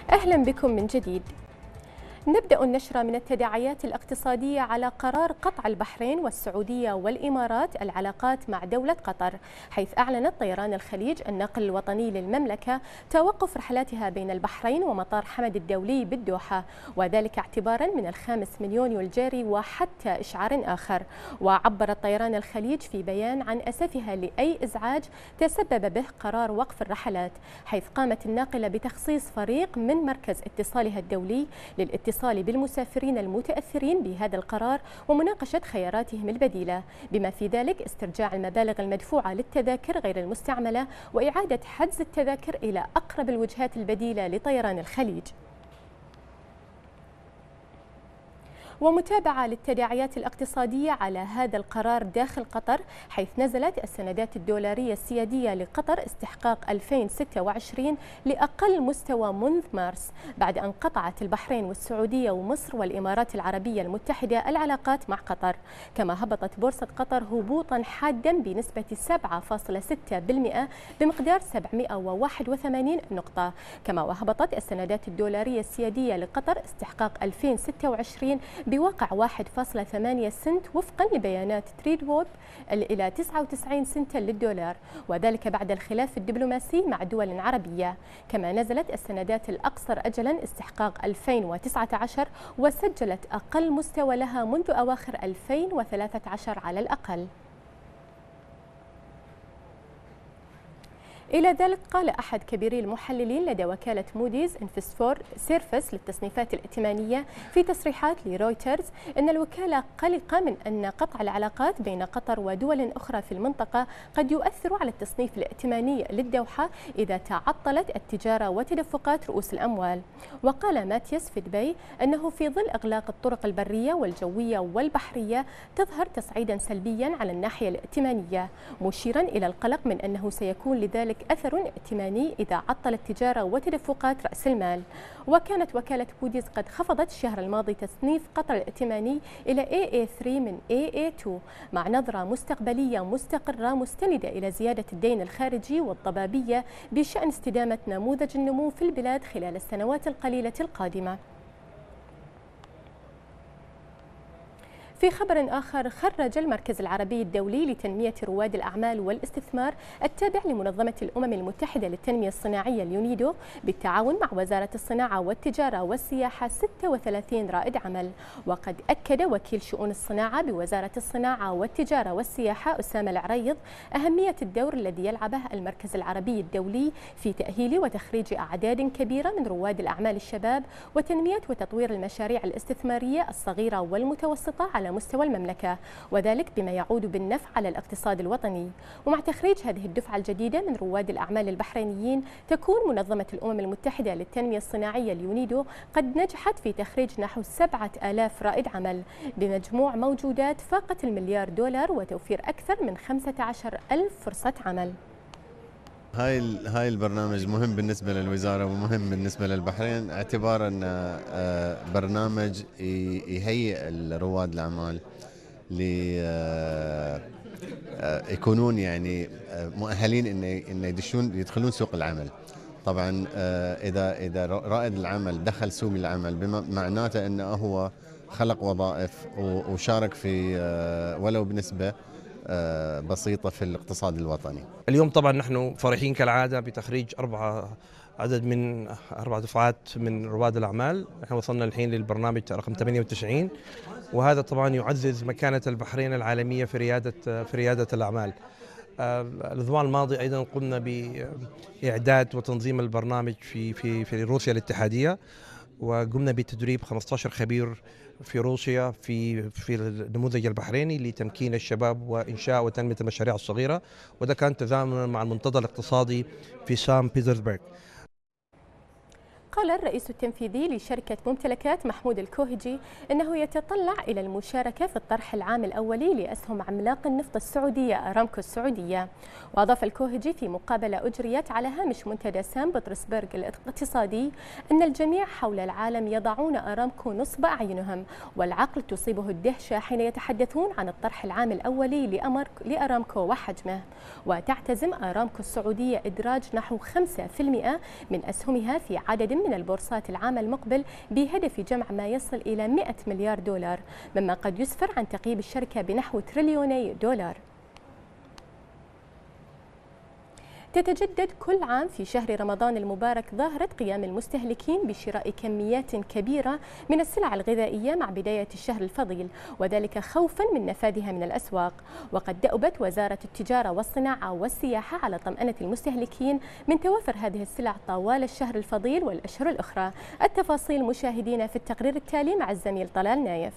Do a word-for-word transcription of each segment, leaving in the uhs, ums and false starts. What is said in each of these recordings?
أهلا بكم من جديد. نبدأ النشرة من التداعيات الاقتصادية على قرار قطع البحرين والسعودية والإمارات العلاقات مع دولة قطر، حيث أعلنت طيران الخليج النقل الوطني للمملكة توقف رحلاتها بين البحرين ومطار حمد الدولي بالدوحة، وذلك اعتبارا من الخامس من يونيو الجاري وحتى إشعار آخر. وعبر طيران الخليج في بيان عن أسفها لأي إزعاج تسبب به قرار وقف الرحلات، حيث قامت الناقلة بتخصيص فريق من مركز اتصالها الدولي للاتصال بالمسافرين المتأثرين بهذا القرار ومناقشة خياراتهم البديلة، بما في ذلك استرجاع المبالغ المدفوعة للتذاكر غير المستعملة وإعادة حجز التذاكر إلى أقرب الوجهات البديلة لطيران الخليج. ومتابعة للتداعيات الاقتصادية على هذا القرار داخل قطر، حيث نزلت السندات الدولارية السيادية لقطر استحقاق ألفين وستة وعشرين لأقل مستوى منذ مارس، بعد أن قطعت البحرين والسعودية ومصر والإمارات العربية المتحدة العلاقات مع قطر. كما هبطت بورصة قطر هبوطا حادا بنسبة سبعة فاصلة ستة بالمئة بمقدار سبعمئة وواحد وثمانين نقطة. كما وهبطت السندات الدولارية السيادية لقطر استحقاق ألفين وستة وعشرين بواقع واحد فاصلة ثمانية سنت وفقا لبيانات تريد ووب إلى تسعة وتسعين سنتا للدولار، وذلك بعد الخلاف الدبلوماسي مع دول عربية. كما نزلت السندات الأقصر أجلا استحقاق ألفين وتسعة عشر وسجلت أقل مستوى لها منذ أواخر ألفين وثلاثة عشر على الأقل. إلى ذلك قال أحد كبيري المحللين لدى وكالة موديز انفستفور سيرفس للتصنيفات الائتمانية في تصريحات لرويترز أن الوكالة قلقة من أن قطع العلاقات بين قطر ودول أخرى في المنطقة قد يؤثر على التصنيف الائتماني للدوحة إذا تعطلت التجارة وتدفقات رؤوس الأموال. وقال ماتياس فيدبي أنه في ظل إغلاق الطرق البرية والجوية والبحرية تظهر تصعيدا سلبيا على الناحية الائتمانية، مشيرا إلى القلق من أنه سيكون لذلك أثر ائتماني إذا عطل التجارة وتدفقات رأس المال. وكانت وكالة موديز قد خفضت الشهر الماضي تصنيف قطر الائتماني إلى إيه إيه ثلاثة من إيه إيه اثنين مع نظرة مستقبلية مستقرة مستندة إلى زيادة الدين الخارجي والضبابية بشأن استدامة نموذج النمو في البلاد خلال السنوات القليلة القادمة. في خبر آخر، خرج المركز العربي الدولي لتنمية رواد الأعمال والاستثمار التابع لمنظمة الأمم المتحدة للتنمية الصناعية اليونيدو بالتعاون مع وزارة الصناعة والتجارة والسياحة ستة وثلاثين رائد عمل. وقد أكد وكيل شؤون الصناعة بوزارة الصناعة والتجارة والسياحة أسامة العريض أهمية الدور الذي يلعبه المركز العربي الدولي في تأهيل وتخريج أعداد كبيرة من رواد الأعمال الشباب وتنمية وتطوير المشاريع الاستثمارية الصغيرة والمتوسطة على مستوى المملكة، وذلك بما يعود بالنفع على الاقتصاد الوطني. ومع تخريج هذه الدفعة الجديدة من رواد الأعمال البحرينيين، تكون منظمة الأمم المتحدة للتنمية الصناعية اليونيدو قد نجحت في تخريج نحو سبعة آلاف رائد عمل بمجموع موجودات فاقت المليار دولار وتوفير أكثر من خمسة عشر ألف فرصة عمل. هاي هاي البرنامج مهم بالنسبة للوزارة ومهم بالنسبة للبحرين، اعتبارا أنه برنامج يهيئ رواد الأعمال ليكونون يعني مؤهلين إن يدشون يدخلون سوق العمل. طبعا إذا إذا رائد العمل دخل سوق العمل معناته أنه هو خلق وظائف وشارك في ولو بنسبة بسيطة في الاقتصاد الوطني. اليوم طبعا نحن فرحين كالعادة بتخريج أربعة عدد من أربع دفعات من رواد الأعمال. نحن وصلنا الحين للبرنامج رقم ثمانية وتسعين، وهذا طبعا يعزز مكانة البحرين العالمية في ريادة في ريادة الأعمال. الأسبوع الماضي أيضا قمنا بإعداد وتنظيم البرنامج في في في روسيا الاتحادية، وقمنا بتدريب خمسة عشر خبير في روسيا في في النموذج البحريني لتمكين الشباب وإنشاء وتنمية المشاريع الصغيرة، وده كان تزامنا مع المنتدى الاقتصادي في سان بيترسبرغ. قال الرئيس التنفيذي لشركة ممتلكات محمود الكوهجي أنه يتطلع إلى المشاركة في الطرح العام الأولي لأسهم عملاق النفط السعودية أرامكو السعودية. وأضاف الكوهجي في مقابلة أجريت على هامش منتدى سان بطرسبرغ الاقتصادي أن الجميع حول العالم يضعون أرامكو نصب أعينهم، والعقل تصيبه الدهشة حين يتحدثون عن الطرح العام الأولي لأرامكو وحجمه. وتعتزم أرامكو السعودية إدراج نحو خمسة بالمئة من أسهمها في عدد من البورصات العام المقبل بهدف جمع ما يصل إلى مئة مليار دولار، مما قد يسفر عن تقييم الشركة بنحو تريليوني دولار. تتجدد كل عام في شهر رمضان المبارك ظاهرة قيام المستهلكين بشراء كميات كبيرة من السلع الغذائية مع بداية الشهر الفضيل، وذلك خوفا من نفاذها من الأسواق. وقد دأبت وزارة التجارة والصناعة والسياحة على طمأنة المستهلكين من توافر هذه السلع طوال الشهر الفضيل والأشهر الأخرى. التفاصيل مشاهدينا في التقرير التالي مع الزميل طلال نايف.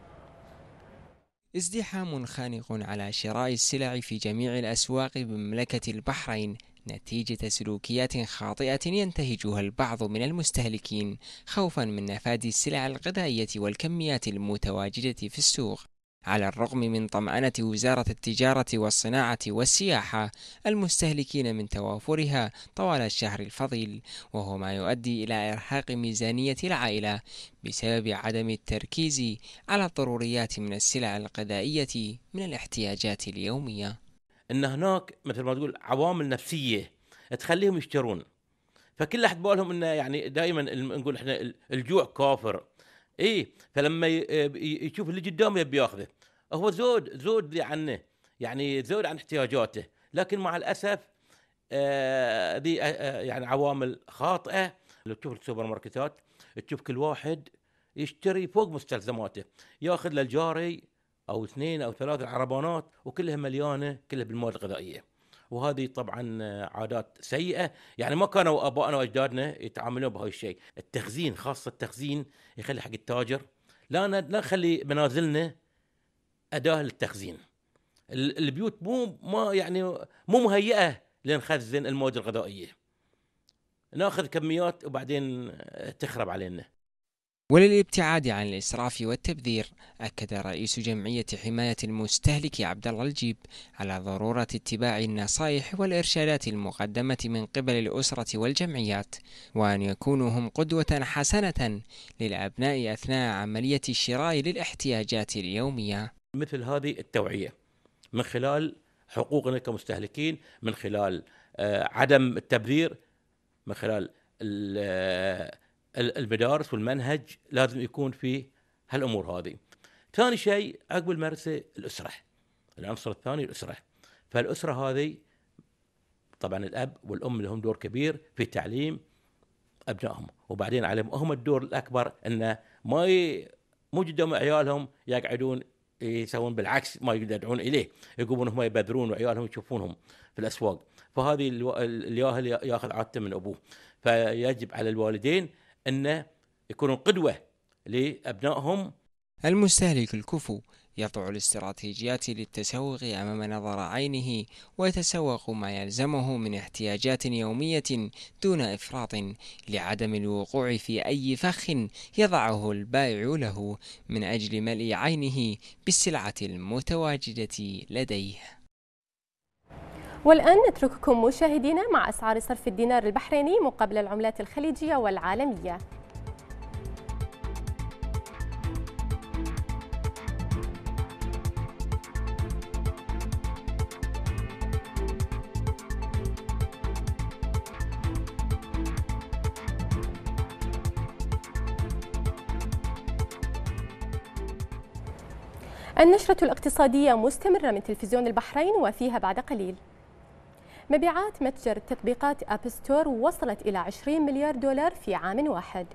ازدحام خانق على شراء السلع في جميع الأسواق بمملكة البحرين نتيجة سلوكيات خاطئة ينتهجها البعض من المستهلكين خوفا من نفاذ السلع الغذائية والكميات المتواجدة في السوق. على الرغم من طمأنة وزارة التجارة والصناعة والسياحة المستهلكين من توافرها طوال الشهر الفضيل، وهو ما يؤدي إلى إرهاق ميزانية العائلة بسبب عدم التركيز على الضروريات من السلع الغذائية من الاحتياجات اليومية. إن هناك مثل ما تقول عوامل نفسية تخليهم يشترون، فكل أحد بالهم إنه يعني دائما نقول إحنا الجوع كافر. ايه فلما يشوف اللي قدامه يبي ياخذه، هو زود زود عنه، يعني زود عن احتياجاته، لكن مع الاسف آه دي آه يعني عوامل خاطئه. لو تشوف السوبر ماركتات تشوف كل واحد يشتري فوق مستلزماته، ياخذ للجاري او اثنين او ثلاث عربانات وكلها مليانه كلها بالمواد الغذائيه، وهذه طبعا عادات سيئة. يعني ما كانوا آبائنا وأجدادنا يتعاملون بهاي الشيء. التخزين خاصة التخزين يخلي حق التاجر، لا لا نخلي منازلنا أداة للتخزين. البيوت مو ما يعني مو مهيئة لنخزن المواد الغذائية، ناخذ كميات وبعدين تخرب علينا. وللابتعاد عن الإسراف والتبذير، أكد رئيس جمعية حماية المستهلك عبد الله الجيب على ضرورة اتباع النصائح والإرشادات المقدمة من قبل الأسرة والجمعيات، وأن يكونوا هم قدوة حسنة للأبناء أثناء عملية الشراء للاحتياجات اليومية. مثل هذه التوعية من خلال حقوقنا كمستهلكين، من خلال عدم التبذير، من خلال المدارس والمنهج لازم يكون فيه هالأمور هذه. ثاني شيء عقب المرسى الأسرة، العنصر الثاني الأسرة. فالأسرة هذه طبعا الأب والأم لهم دور كبير في تعليم أبنائهم، وبعدين عليهم هم الدور الأكبر أنه ما ي... مو قدام عيالهم يقعدون يسوون بالعكس ما يدعون إليه، يقومون هم يبذرون وعيالهم يشوفونهم في الأسواق. فهذه الياهل ياخذ عادته من أبوه، فيجب على الوالدين أنه يكونوا قدوة لأبنائهم. المستهلك الكفو يضع الاستراتيجيات للتسوق أمام نظر عينه ويتسوق ما يلزمه من احتياجات يومية دون إفراط لعدم الوقوع في أي فخ يضعه البائع له من أجل ملء عينه بالسلعة المتواجدة لديه. والآن نترككم مشاهدينا مع أسعار صرف الدينار البحريني مقابل العملات الخليجية والعالمية. النشرة الاقتصادية مستمرة من تلفزيون البحرين، وفيها بعد قليل: مبيعات متجر تطبيقات أب ستور وصلت إلى عشرين مليار دولار في عام واحد.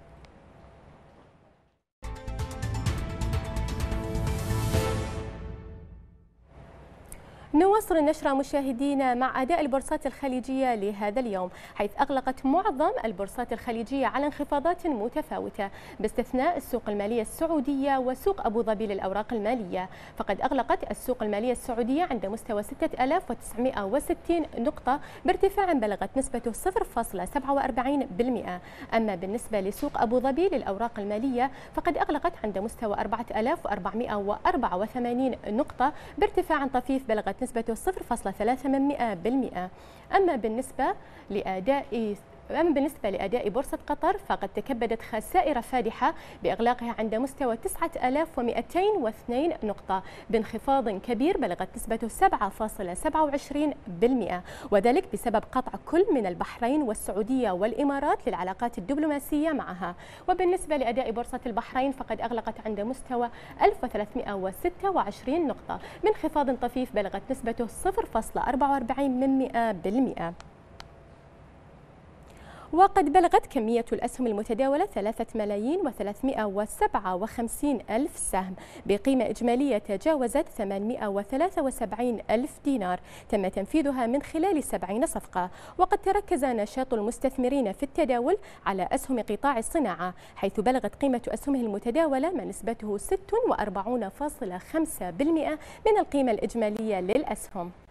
نواصل النشرة مشاهدينا مع أداء البورصات الخليجية لهذا اليوم، حيث أغلقت معظم البورصات الخليجية على انخفاضات متفاوتة باستثناء السوق المالية السعودية وسوق أبو ظبي للأوراق المالية. فقد أغلقت السوق المالية السعودية عند مستوى ستة آلاف وتسعمئة وستين نقطة بارتفاع بلغت نسبته صفر فاصلة سبعة وأربعين بالمئة. أما بالنسبة لسوق أبو ظبي للأوراق المالية فقد أغلقت عند مستوى أربعة آلاف وأربعمئة وأربعة وثمانين نقطة بارتفاع طفيف بلغت نسبته صفر فاصلة ثلاثة بالمئة. أما بالنسبة لأداء أما بالنسبة لأداء بورصة قطر فقد تكبدت خسائر فادحة بإغلاقها عند مستوى تسعة آلاف ومئتين واثنين نقطة بانخفاض كبير بلغت نسبته سبعة فاصلة سبعة وعشرين بالمئة، وذلك بسبب قطع كل من البحرين والسعودية والإمارات للعلاقات الدبلوماسية معها. وبالنسبة لأداء بورصة البحرين فقد أغلقت عند مستوى ألف وثلاثمئة وستة وعشرين نقطة بانخفاض طفيف بلغت نسبته صفر فاصلة أربعة وأربعين بالمئة. وقد بلغت كمية الأسهم المتداولة ثلاثة ملايين وثلاثمئة وسبعة وخمسين ألف سهم بقيمة إجمالية تجاوزت ثمانمئة وثلاثة وسبعين ألف دينار تم تنفيذها من خلال سبعين صفقة. وقد تركز نشاط المستثمرين في التداول على أسهم قطاع الصناعة حيث بلغت قيمة أسهمه المتداولة ما نسبته ستة وأربعين فاصلة خمسة بالمئة من القيمة الإجمالية للأسهم.